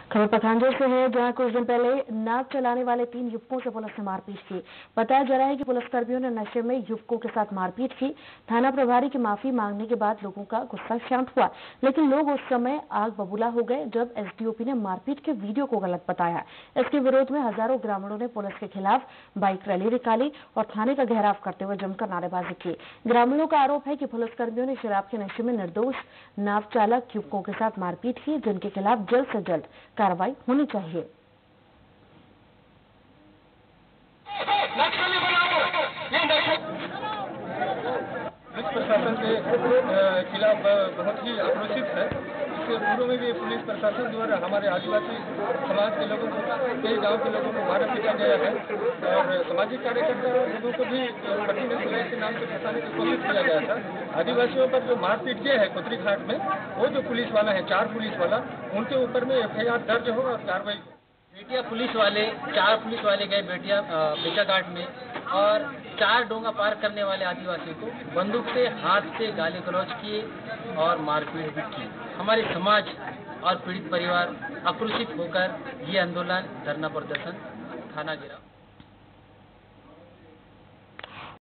खबर पखांजूर से है, जहां कुछ दिन पहले नाव चलाने वाले 3 युवकों से पुलिस ने मारपीट की। बताया जा रहा है कि पुलिसकर्मियों ने नशे में युवकों के साथ मारपीट की। थाना प्रभारी की माफी मांगने के बाद लोगों का गुस्सा शांत हुआ, लेकिन लोग उस समय आग बबूला हो गए जब एसडीओपी ने मारपीट के वीडियो को गलत बताया। इसके विरोध में हजारों ग्रामीणों ने पुलिस के खिलाफ बाइक रैली निकाली और थाने का घेराव करते हुए जमकर नारेबाजी की। ग्रामीणों का आरोप है कि पुलिसकर्मियों ने शराब के नशे में निर्दोष नाव चालक युवकों के साथ मारपीट की, जिनके खिलाफ जल्द से जल्द कार्रवाई होनी चाहिए। पुलिस प्रशासन के खिलाफ बहुत ही आक्रोशित है। इससे पूर्व में भी पुलिस प्रशासन द्वारा हमारे आदिवासी समाज के लोगों को, कई गांव के लोगों को मारा पीटा गया है और सामाजिक कार्यकर्ता लोगों को भी कठिन सिलाई के नाम से फंसाने की कोशिश किया गया था। आदिवासियों पर जो मारपीट किया है कोतरी घाट में, वो जो पुलिस वाला है, 4 पुलिस वाला, उनके ऊपर में FIR दर्ज हो और कार्रवाई। बेटिया पुलिस वाले 4 पुलिस वाले गए बेटिया घाट में और 4 डोंगा पार करने वाले आदिवासियों को बंदूक से हाथ से गाली गलौज किए और मारपीट भी की। हमारे समाज और पीड़ित परिवार आक्रोशित होकर ये आंदोलन, धरना प्रदर्शन, थाना घेराव